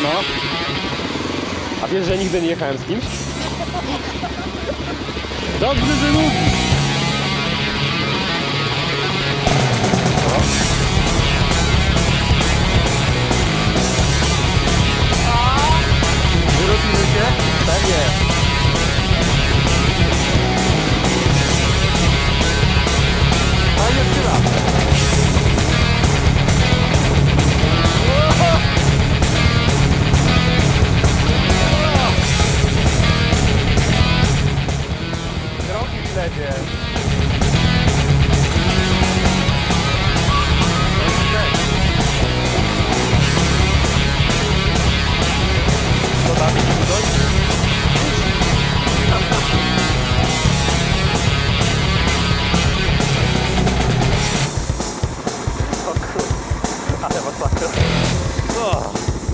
No. A wiesz, że nigdy nie jechałem z kimś? Dobrze, że mówisz. No. Wyrobimy się? Pewnie. Fajnie strzela. Drogi w lewie. Co tam widzisz coś? O kurde, ale masakra. O.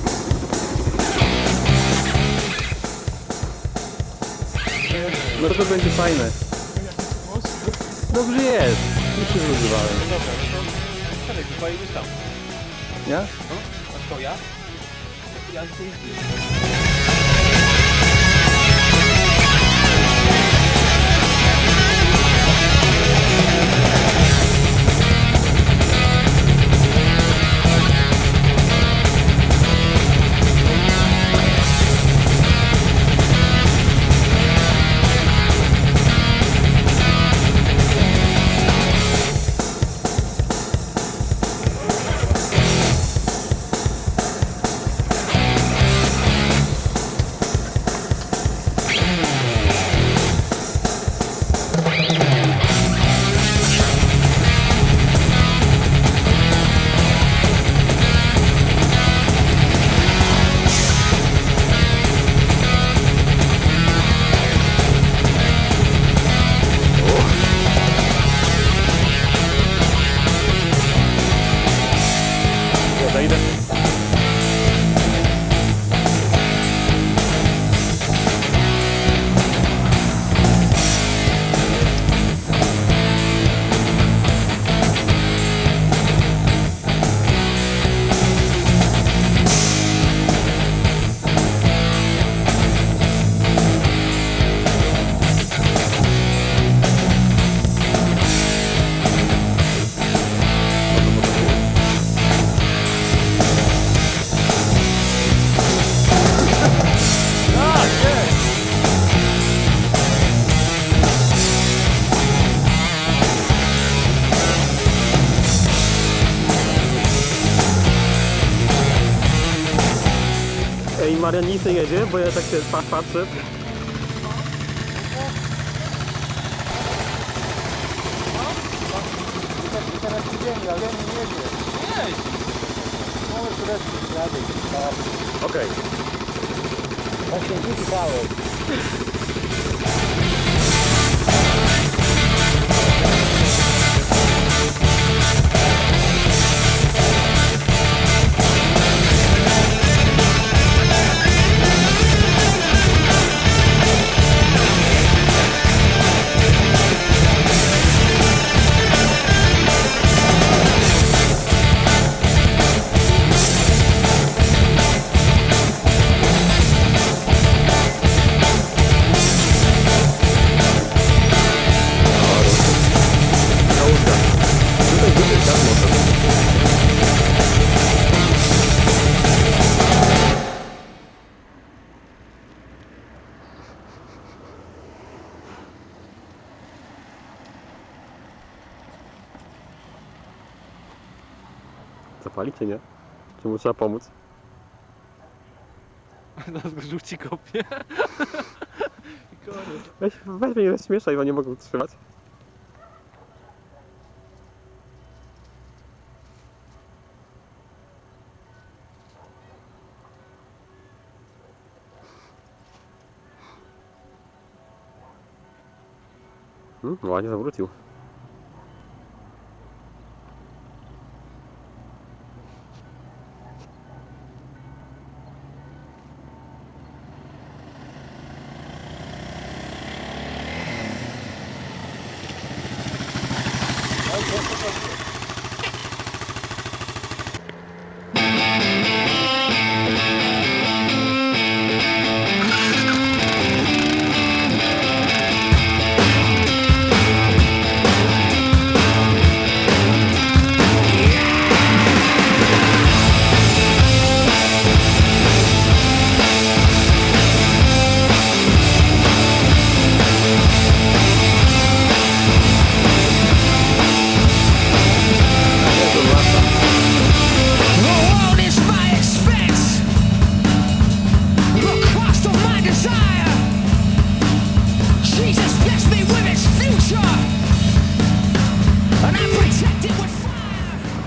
No to będzie fajne. Dobrze jest. Już się zluzywałem. No dobra, no to Karek, chyba jedziesz tam. Ja? No? A to ja? Ja tu idę. Idę. Ej, Marian nic nie jedzie, bo ja tak się patrzę. Teraz idziemy, ale nie jedzie. Jedź! Mały turecki ślady. Okej. Właśnie dziś dałeś. Zapali czy nie? Czy mu trzeba pomóc? Nas go rzuci kopie. I koniec. Weź mnie nie rozśmieszaj, bo nie mogę utrzymać. Ładnie zawrócił.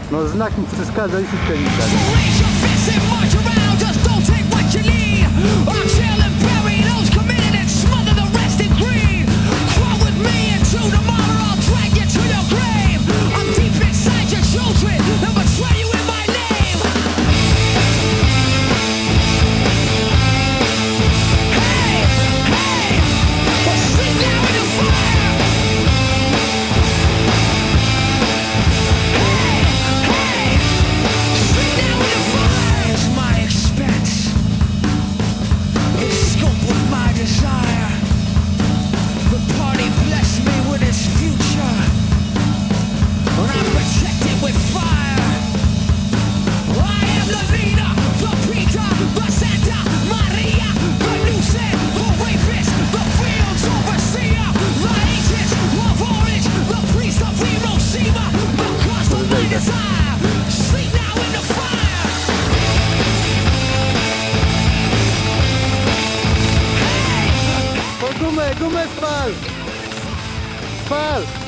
No znak mi przeszkadza i wszystko mi tak. So raise your fists and march around, just don't take what you need. Exhale and bury those committed and smother the rest in greed. Crawl with me into tomorrow, I'll drag you to your grave. I'm deep inside your children, and betray you in my name. Hey, hey, well, sleep now in the fire. Hey, hey, sleep now in the fire. It's my expense, the scope of my desire. The party blessed me with its future, and I protect it with fire. I am the leader, the Peter, the Santa Maria, the nuisance, the rapist, the field's overseer, the ancients of orange, the priest of Hiroshima, the cost of my desire. Sleep now in the fire. O gumę, gumę spal! Spal!